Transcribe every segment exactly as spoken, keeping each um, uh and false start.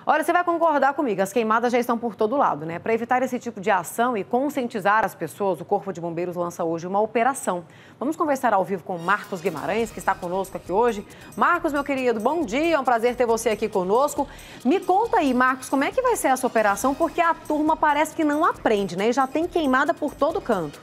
Olha, você vai concordar comigo, as queimadas já estão por todo lado, né? Para evitar esse tipo de ação e conscientizar as pessoas, o Corpo de Bombeiros lança hoje uma operação. Vamos conversar ao vivo com Marcos Guimarães, que está conosco aqui hoje. Marcos, meu querido, bom dia, é um prazer ter você aqui conosco. Me conta aí, Marcos, como é que vai ser essa operação? Porque a turma parece que não aprende, né? E já tem queimada por todo canto.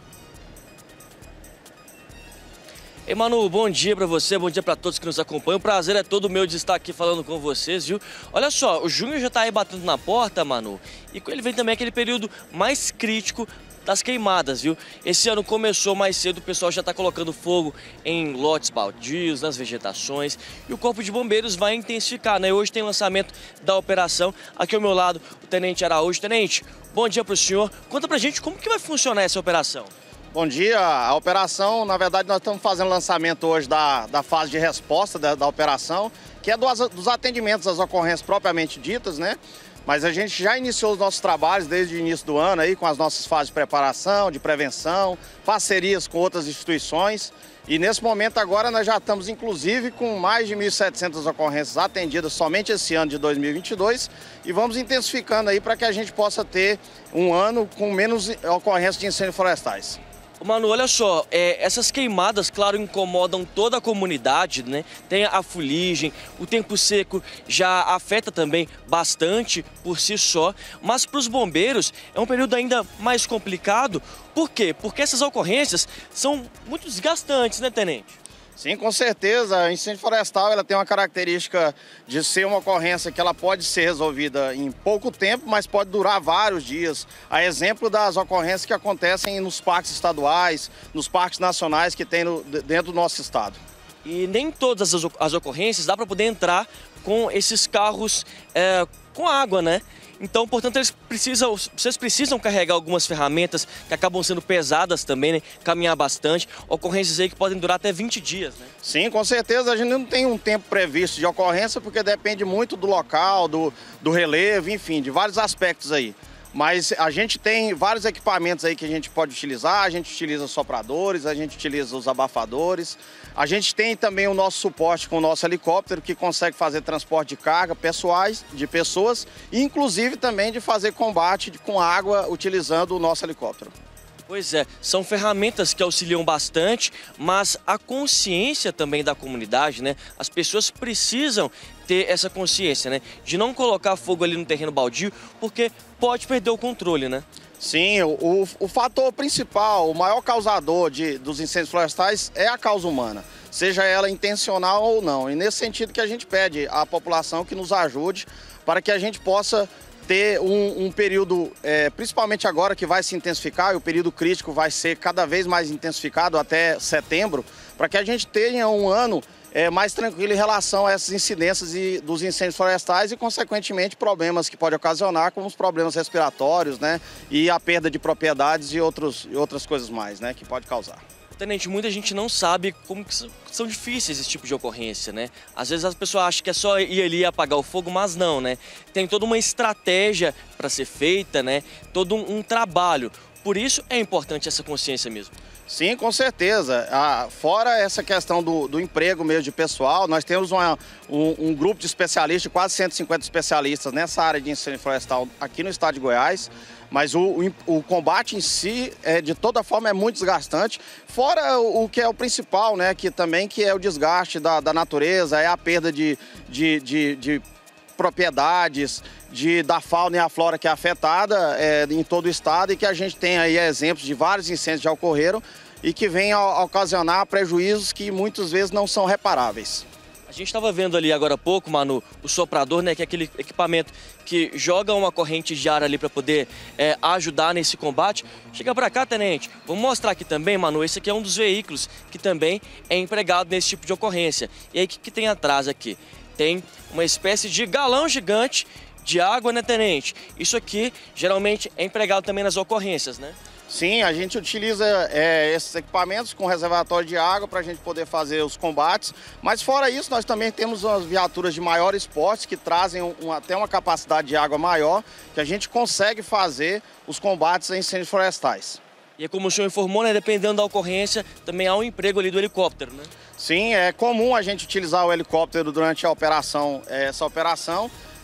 Ei, Manu, bom dia pra você, bom dia pra todos que nos acompanham. O prazer é todo meu de estar aqui falando com vocês, viu? Olha só, o junho já tá aí batendo na porta, Manu, e com ele vem também aquele período mais crítico das queimadas, viu? Esse ano começou mais cedo, o pessoal já tá colocando fogo em lotes baldios, nas vegetações, e o Corpo de Bombeiros vai intensificar, né? Hoje tem lançamento da operação. Aqui ao meu lado, o Tenente Araújo. Tenente, bom dia pro senhor. Conta pra gente como que vai funcionar essa operação. Bom dia, a operação, na verdade nós estamos fazendo lançamento hoje da, da fase de resposta da, da operação, que é dos, dos atendimentos às ocorrências propriamente ditas, né? Mas a gente já iniciou os nossos trabalhos desde o início do ano aí, com as nossas fases de preparação, de prevenção, parcerias com outras instituições. E nesse momento agora nós já estamos inclusive com mais de mil e setecentas ocorrências atendidas somente esse ano de dois mil e vinte e dois e vamos intensificando aí para que a gente possa ter um ano com menos ocorrências de incêndios florestais. Manu, olha só, é, essas queimadas, claro, incomodam toda a comunidade, né? Tem a fuligem, o tempo seco já afeta também bastante por si só, mas para os bombeiros é um período ainda mais complicado. Por quê? Porque essas ocorrências são muito desgastantes, né, Tenente? Sim, com certeza. A incêndio florestal ela tem uma característica de ser uma ocorrência que ela pode ser resolvida em pouco tempo, mas pode durar vários dias. A exemplo das ocorrências que acontecem nos parques estaduais, nos parques nacionais que tem no, dentro do nosso estado. E nem todas as, as ocorrências dá para poder entrar com esses carros é, com água, né? Então, portanto, eles precisam, vocês precisam carregar algumas ferramentas que acabam sendo pesadas também, né? Caminhar bastante. Ocorrências aí que podem durar até vinte dias, né? Sim, com certeza. A gente não tem um tempo previsto de ocorrência porque depende muito do local, do, do relevo, enfim, de vários aspectos aí. Mas a gente tem vários equipamentos aí que a gente pode utilizar, a gente utiliza sopradores, a gente utiliza os abafadores. A gente tem também o nosso suporte com o nosso helicóptero, que consegue fazer transporte de carga pessoais, de pessoas, e inclusive também de fazer combate com água utilizando o nosso helicóptero. Pois é, são ferramentas que auxiliam bastante, mas a consciência também da comunidade, né? As pessoas precisam ter essa consciência, né? De não colocar fogo ali no terreno baldio, porque pode perder o controle, né? Sim, o, o fator principal, o maior causador de, dos incêndios florestais é a causa humana, seja ela intencional ou não. E nesse sentido que a gente pede à população que nos ajude para que a gente possa ter um, um período, é, principalmente agora que vai se intensificar, e o período crítico vai ser cada vez mais intensificado até setembro, para que a gente tenha um ano é, mais tranquilo em relação a essas incidências e, dos incêndios florestais e, consequentemente, problemas que pode ocasionar, como os problemas respiratórios, né, e a perda de propriedades e, outros, e outras coisas mais, né, que pode causar. Tenente, muita gente não sabe como que são difíceis esse tipo de ocorrência, né? Às vezes as pessoas acham que é só ir ali e apagar o fogo, mas não, né? Tem toda uma estratégia para ser feita, né? Todo um, um trabalho. Por isso é importante essa consciência mesmo. Sim, com certeza. Ah, fora essa questão do, do emprego mesmo de pessoal, nós temos uma, um, um grupo de especialistas, de quase cento e cinquenta especialistas nessa área de incêndio florestal aqui no estado de Goiás. Mas o, o, o combate em si, é, de toda forma, é muito desgastante. Fora o, o que é o principal, né, que também que é o desgaste da, da natureza, é a perda de, de, de, de propriedades, de, da fauna e a flora que é afetada é, em todo o estado, e que a gente tem aí exemplos de vários incêndios que já ocorreram e que vêm a, a ocasionar prejuízos que muitas vezes não são reparáveis. A gente estava vendo ali agora há pouco, Manu, o soprador, né, que é aquele equipamento que joga uma corrente de ar ali para poder é, ajudar nesse combate. Chega para cá, Tenente. Vamos mostrar aqui também, Manu, esse aqui é um dos veículos que também é empregado nesse tipo de ocorrência. E aí, o que, que tem atrás aqui? Tem uma espécie de galão gigante de água, né, Tenente? Isso aqui geralmente é empregado também nas ocorrências, né? Sim, a gente utiliza é, esses equipamentos com reservatório de água para a gente poder fazer os combates, mas fora isso nós também temos umas viaturas de maiores portes que trazem um, até uma capacidade de água maior, que a gente consegue fazer os combates a incêndios florestais. E como o senhor informou, né, dependendo da ocorrência, também há um emprego ali do helicóptero, né? Sim, é comum a gente utilizar o helicóptero durante a operação, essa operação,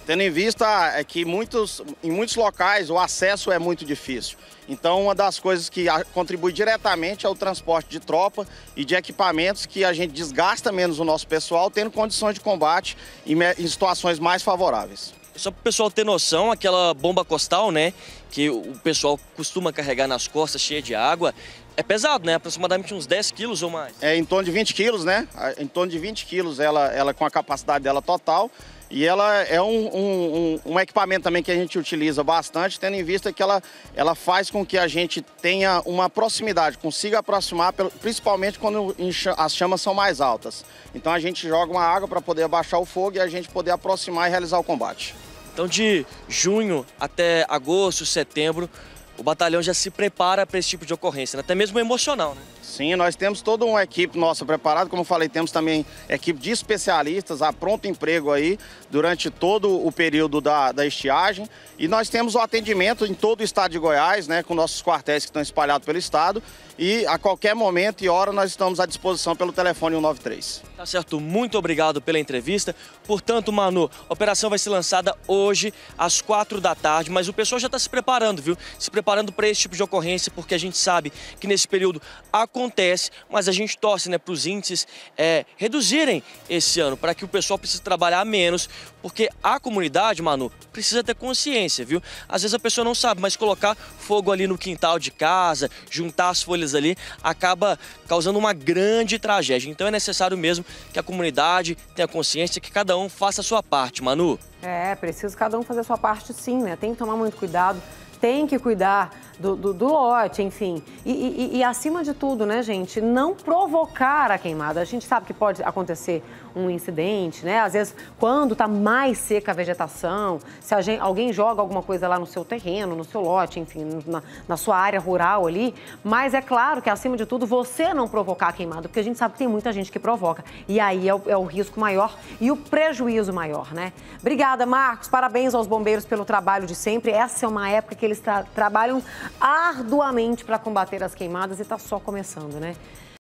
Tendo em vista é que muitos, em muitos locais o acesso é muito difícil. Então, uma das coisas que contribui diretamente é o transporte de tropa e de equipamentos, que a gente desgasta menos o nosso pessoal, tendo condições de combate em, em situações mais favoráveis. Só para o pessoal ter noção, aquela bomba costal, né, que o pessoal costuma carregar nas costas, cheia de água, é pesado, né? Aproximadamente uns dez quilos ou mais. É em torno de vinte quilos, né? Em torno de vinte quilos ela, ela com a capacidade dela total. E ela é um, um, um, um equipamento também que a gente utiliza bastante, tendo em vista que ela, ela faz com que a gente tenha uma proximidade, consiga aproximar, principalmente quando as chamas são mais altas. Então a gente joga uma água para poder abaixar o fogo e a gente poder aproximar e realizar o combate. Então de junho até agosto, setembro, o batalhão já se prepara para esse tipo de ocorrência, né? Até mesmo emocional, né? Sim, nós temos toda uma equipe nossa preparada, como eu falei, temos também equipe de especialistas a pronto emprego aí durante todo o período da, da estiagem. E nós temos o atendimento em todo o estado de Goiás, né, com nossos quartéis que estão espalhados pelo estado. E a qualquer momento e hora nós estamos à disposição pelo telefone cento e noventa e três. Tá certo, muito obrigado pela entrevista. Portanto, Manu, a operação vai ser lançada hoje às quatro da tarde, mas o pessoal já está se preparando, viu? Se preparando para esse tipo de ocorrência, porque a gente sabe que nesse período acontece, mas a gente torce, né, para os índices é, reduzirem esse ano, para que o pessoal precise trabalhar menos, porque a comunidade, Manu, precisa ter consciência, viu? Às vezes a pessoa não sabe, mas colocar fogo ali no quintal de casa, juntar as folhas ali, acaba causando uma grande tragédia. Então é necessário mesmo que a comunidade tenha consciência, que cada um faça a sua parte, Manu. É, precisa cada um fazer a sua parte sim, né? Tem que tomar muito cuidado, tem que cuidar do, do, do lote, enfim. E, e, e acima de tudo, né, gente, não provocar a queimada. A gente sabe que pode acontecer um incidente, né? Às vezes, quando tá mais seca a vegetação, se a gente, alguém joga alguma coisa lá no seu terreno, no seu lote, enfim, na, na sua área rural ali. Mas é claro que, acima de tudo, você não provocar a queimada, porque a gente sabe que tem muita gente que provoca. E aí é o, é o risco maior e o prejuízo maior, né? Obrigada, Marcos. Parabéns aos bombeiros pelo trabalho de sempre. Essa é uma época que eles tra trabalham arduamente para combater as queimadas e está só começando, né?